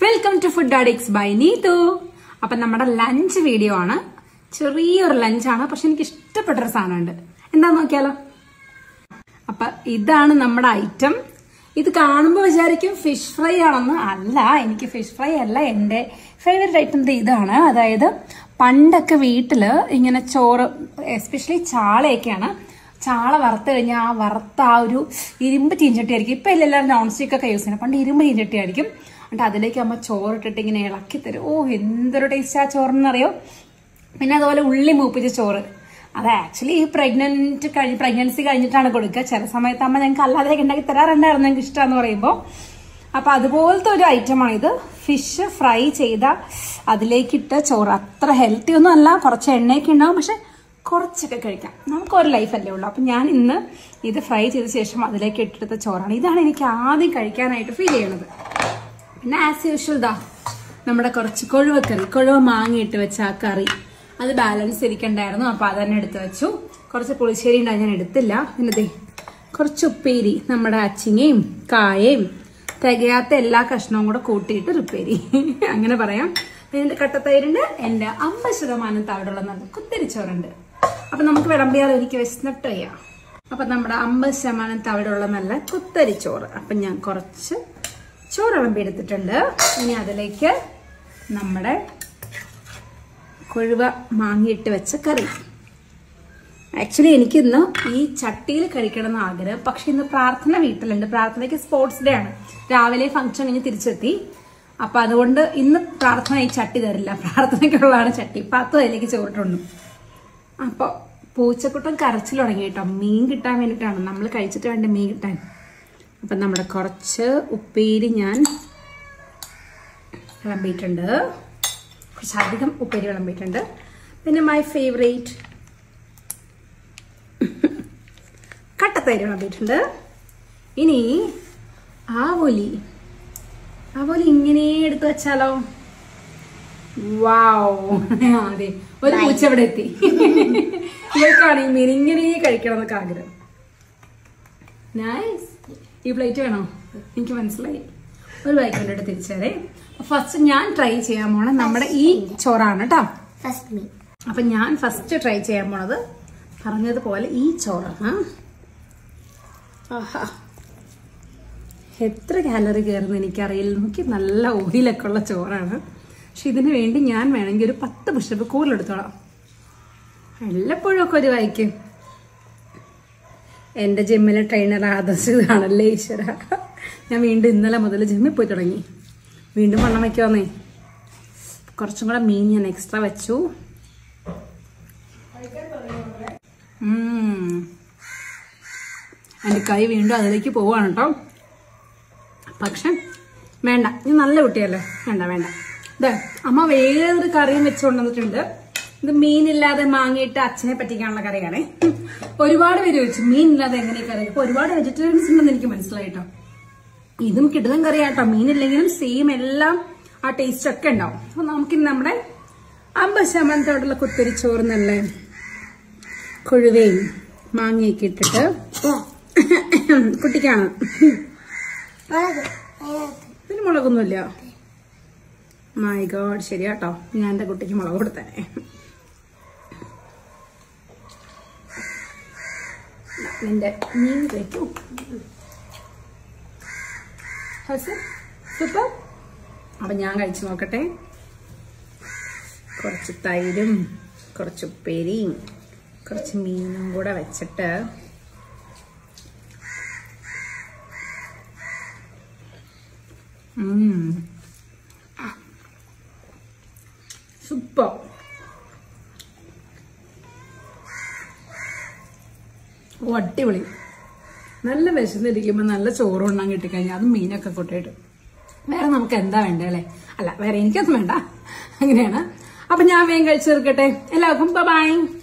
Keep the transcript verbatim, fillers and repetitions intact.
Welcome to food addicts by Neethu. അപ്പൊ നമ്മുടെ lunch video ആണ്. ചെറിയൊരു ലഞ്ചാണ്, പക്ഷെ എനിക്ക് ഇഷ്ടപ്പെട്ടൊരു സാധനമുണ്ട്. എന്താ നോക്കിയാലോ. അപ്പൊ ഇതാണ് നമ്മുടെ ഐറ്റം. ഇത് കാണുമ്പോൾ വിചാരിക്കും ഫിഷ് ഫ്രൈ ആണെന്ന്. അല്ല, എനിക്ക് ഫിഷ് ഫ്രൈ അല്ല, എന്റെ ഫേവറേറ്റ് ഐറ്റം ഇതാണ്. അതായത് പണ്ടൊക്കെ വീട്ടില് ഇങ്ങനെ ചോറ്, എസ്പെഷ്യലി ചാളയൊക്കെയാണ്, ചാള വറുത്ത് കഴിഞ്ഞാൽ ആ വറുത്ത ആ ഒരു ഇരുമ്പ് ചീഞ്ചട്ടി ആയിരിക്കും. ഇപ്പൊ എല്ലാവരും നോൺ സ്റ്റിക്ക് ഒക്കെ യൂസ് ചെയ്യണം. പണ്ട് ഇരുമ്പ് ചീഞ്ചട്ടി ആയിരിക്കും. എന്നിട്ട് അതിലേക്ക് അമ്മ ചോറിട്ടിട്ട് ഇങ്ങനെ ഇളക്കി തരും. ഓ, എന്തൊരു ടേസ്റ്റ് ആ ചോറിനറിയോ. പിന്നെ അതുപോലെ ഉള്ളി മൂപ്പിച്ച ചോറ്, അത് ആക്ച്വലി ഈ പ്രഗ്നന്റ് കഴിഞ്ഞ് പ്രഗ്നൻസി കഴിഞ്ഞിട്ടാണ് കൊടുക്കുക. ചില സമയത്ത് അമ്മ ഞങ്ങൾക്ക് അല്ലാതെ ഉണ്ടാക്കി തരാറുണ്ടായിരുന്നു, ഞങ്ങൾക്ക് ഇഷ്ടമാന്ന് പറയുമ്പോൾ. അപ്പൊ അതുപോലത്തെ ഒരു ഐറ്റമാണ് ഇത്. ഫിഷ് ഫ്രൈ ചെയ്ത അതിലേക്കിട്ട ചോറ്. അത്ര ഹെൽത്തി ഒന്നും അല്ല, കുറച്ച് എണ്ണയൊക്കെ ഉണ്ടാവും, പക്ഷെ കുറച്ചൊക്കെ കഴിക്കാം. നമുക്ക് ഒരു ലൈഫല്ലേ ഉള്ളൂ. അപ്പൊ ഞാൻ ഇന്ന് ഇത് ഫ്രൈ ചെയ്ത ശേഷം അതിലേക്ക് ഇട്ടെടുത്ത ചോറാണ്. ഇതാണ് എനിക്ക് ആദ്യം കഴിക്കാനായിട്ട് ഫീൽ ചെയ്യണത്. പിന്നെ ആസ് യൂഷ്വൽ ദാ നമ്മുടെ കുറച്ച് കൊഴുവ കറി, കൊഴുവ മാങ്ങയിട്ട് വെച്ച ആ കറി, അത് ബാലൻസ് ഇരിക്കണ്ടായിരുന്നു. അപ്പൊ അതന്നെ എടുത്ത് വെച്ചു. കുറച്ച് പുളിശ്ശേരി ഉണ്ടായി, ഞാൻ എടുത്തില്ല. പിന്നെ ദേ കുറച്ച് ഉപ്പേരി, നമ്മുടെ അച്ചിങ്ങയും കായയും തികയാത്ത എല്ലാ കഷ്ണവും കൂടെ കൂട്ടിയിട്ട് ഒരു ഉപ്പേരി അങ്ങനെ പറയാം. പിന്നെ എന്റെ കട്ടത്തൈരുണ്ട്, എന്റെ അമ്പത് ശതമാനം തവിടുള്ള നല്ല കുത്തരിച്ചോറുണ്ട്. അപ്പൊ നമുക്ക് വിളമ്പിയാൽ എനിക്ക് വിശന്നിട്ട് ചെയ്യാം. അപ്പൊ നമ്മുടെ അമ്പത് ശതമാനം തവിടുള്ള നല്ല കുത്തരിച്ചോറ്. അപ്പൊ ഞാൻ കുറച്ച് ചോറ് വിളമ്പി എടുത്തിട്ടുണ്ട്. ഇനി അതിലേക്ക് നമ്മുടെ കൊഴുവ മാങ്ങിയിട്ട് വെച്ച കറി. ആക്ച്വലി എനിക്കിന്ന് ഈ ചട്ടിയിൽ കഴിക്കണം എന്ന് ആഗ്രഹം, പക്ഷെ ഇന്ന് പ്രാർത്ഥന വീട്ടിലുണ്ട്. പ്രാർത്ഥനയ്ക്ക് സ്പോർട്സ് ഡേ ആണ്. രാവിലെ ഫംഗ്ഷൻ കഴിഞ്ഞ് തിരിച്ചെത്തി. അപ്പൊ അതുകൊണ്ട് ഇന്ന് പ്രാർത്ഥന ഈ ചട്ടി തരില്ല, പ്രാർത്ഥനയ്ക്കുള്ളതാണ് ചട്ടി. പത്ത് അതിലേക്ക് ചോറിട്ടുണ്ട്. അപ്പൊ പൂച്ചക്കുട്ടൻ കരച്ചിൽ തുടങ്ങി കേട്ടോ. മീൻ കിട്ടാൻ വേണ്ടിയിട്ടാണ്, നമ്മൾ കഴിച്ചിട്ട് വേണ്ട മീൻ കിട്ടാൻ. അപ്പൊ നമ്മുടെ കുറച്ച് ഉപ്പേരി ഞാൻ വിളമ്പിയിട്ടുണ്ട്, കുറച്ചധികം ഉപ്പേരി വിളമ്പിയിട്ടുണ്ട്. പിന്നെ മൈ ഫേവറേറ്റ് കട്ടത്തൈര് വിളമ്പിയിട്ടുണ്ട്. ഇനി ആവോലി, ആവോലി ഇങ്ങനെ എടുത്തു വെച്ചാലോ. വാവ്, അതെ, ഒരു പൂച്ച ഇവിടെ എത്തി. ഇവർക്കാണ് ഈ മീൻ ഇങ്ങനെ കഴിക്കണം എന്നൊക്കെ ആഗ്രഹം. നൈസ്. ഈ പ്ലേറ്റ് വേണോ? എനിക്ക് മനസ്സിലായി. ഒരു വായിക്കൊണ്ടിട്ട് തിരിച്ചേ. ഫസ്റ്റ് ഞാൻ ട്രൈ ചെയ്യാൻ പോണത് നമ്മുടെ ഈ ചോറാണ് കേട്ടോ. അപ്പൊ ഞാൻ ഫസ്റ്റ് ട്രൈ ചെയ്യാൻ പോണത് പറഞ്ഞതുപോലെ ഈ ചോറാണ്. ആഹാ, എത്ര കാലറി കയറുന്നു എനിക്കറിയില്ല. നോക്കി, നല്ല ഓയിലൊക്കെ ഉള്ള ചോറാണ്. പക്ഷെ ഇതിനു വേണ്ടി ഞാൻ വേണമെങ്കിൽ ഒരു പത്ത് പുഷപ്പ് കൂടുതലെടുത്തോളാം. എല്ലപ്പോഴും ഒക്കെ ഒരു വായിക്കും. എന്റെ ജിമ്മിലെ ട്രെയിനർ ആദർശിതാണല്ലേ ഈശ്വര. ഞാൻ വീണ്ടും ഇന്നലെ മുതൽ ജിമ്മിൽ പോയി തുടങ്ങി. വീണ്ടും വണ്ണം വയ്ക്കുവാന്നേ. കുറച്ചും കൂടെ മീൻ ഞാൻ എക്സ്ട്രാ വെച്ചു. എന്റെ കൈ വീണ്ടും അതിലേക്ക് പോവാണ് കേട്ടോ. പക്ഷെ വേണ്ട, ഇത് നല്ല കുട്ടിയല്ലേ, വേണ്ട വേണ്ട. ഇതേ അമ്മ വേറൊരു കറിയും വെച്ച് കൊണ്ടുവന്നിട്ടുണ്ട്. ഇത് മീനില്ലാതെ മാങ്ങിയിട്ട് അച്ഛനെ പറ്റിക്കാനുള്ള കറിയാണേ. ഒരുപാട് പേര് ചോദിച്ചു മീനില്ലാതെ എങ്ങനെ കറി. അപ്പൊ ഒരുപാട് വെജിറ്റേറിയൻസ് ഉണ്ടെന്ന് എനിക്ക് മനസ്സിലായിട്ടോ. ഇതും കിട്ടുന്ന കറിയാട്ടോ. മീനില്ലെങ്കിലും സെയിം എല്ലാം ആ ടേസ്റ്റ് ഒക്കെ ഉണ്ടാവും. അപ്പൊ നമുക്കിന്ന് നമ്മുടെ അമ്പത് ശതമാനത്തോടുള്ള കുത്തരി ചോറ് നല്ല കൊഴുവയും മാങ്ങയൊക്കെ ഇട്ടിട്ട്, കുട്ടിക്കാണ് ഇതിന് മുളകൊന്നുമില്ല. മൈ ഗോഡ്, ശരിയാട്ടോ, ഞാൻ എന്റെ കുട്ടിക്ക് മുളക് കൊടുത്തേ. എന്റെ മീൻ കഴിക്കും. സൂപ്പർ. അപ്പൊ ഞാൻ കഴിച്ചു നോക്കട്ടെ. കുറച്ച് തൈരും കുറച്ച് ഉപ്പേരിയും കുറച്ച് മീനും കൂടെ വെച്ചിട്ട് സൂപ്പർ. ഓ, അടിപൊളി. നല്ല വിശന്നിരിക്കുമ്പോൾ നല്ല ചോറ് ഉണ്ണാൻ കിട്ടിക്കഴിഞ്ഞാൽ അത് മീനൊക്കെ കൂട്ടിയിട്ട് വേറെ നമുക്ക് എന്താ വേണ്ടേ അല്ലേ. അല്ല, വേറെ എനിക്കൊന്നും വേണ്ട, അങ്ങനെയാണ്. അപ്പൊ ഞാൻ വേഗം കഴിച്ചു തീർക്കട്ടെ. എല്ലാവർക്കും ബൈ.